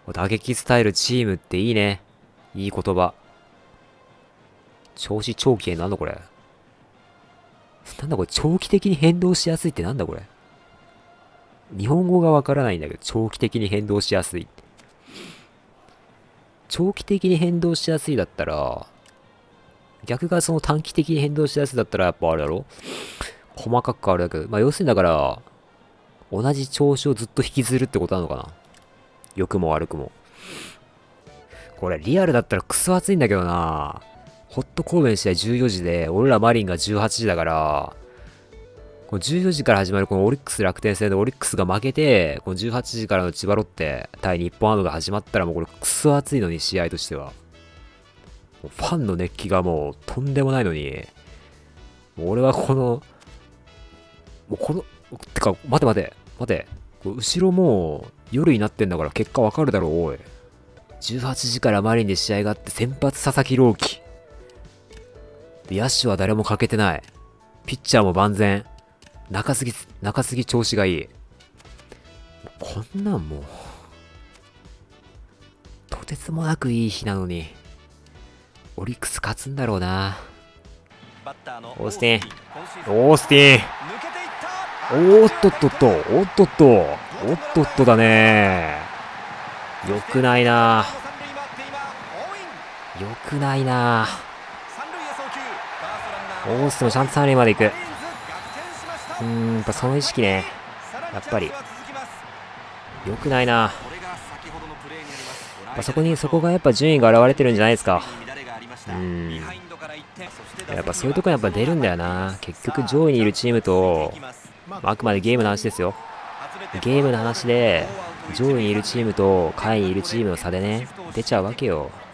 打撃スタイルチームっていいね。いい言葉。調子長期なんだこれ。なんだこれ、長期的に変動しやすいってなんだこれ。日本語がわからないんだけど、長期的に変動しやすい。長期的に変動しやすいだったら、逆がその短期的に変動しやすいだったらやっぱあれだろ、細かく変わるだけど、まあ要するにだから、同じ調子をずっと引きずるってことなのかな。良くも悪くも。これリアルだったらクソ暑いんだけどな。ホット神戸の試合14時で、俺らマリンが18時だから、この14時から始まるこのオリックス楽天戦でオリックスが負けて、この18時からの千葉ロッテ対日本ハムが始まったらもうこれクソ暑いのに、試合としては。ファンの熱気がもうとんでもないのに、もう俺はもうてか、待て。後ろもう夜になってんだから結果わかるだろう、おい。18時からマリンで試合があって先発佐々木朗希。野手は誰も欠けてない。ピッチャーも万全。中継ぎ調子がいい。こんなんもう、とてつもなくいい日なのに、オリックス勝つんだろうな。オースティン。おっとっとだね。よくないな。オースティンもちゃんと三塁まで行く。やっぱその意識ね。やっぱり。よくないな。そこがやっぱ順位が現れてるんじゃないですか。やっぱそういうとこにやっぱ出るんだよな。結局上位にいるチームと、あくまでゲームの話ですよ。ゲームの話で、上位にいるチームと下位にいるチームの差でね、出ちゃうわけよ。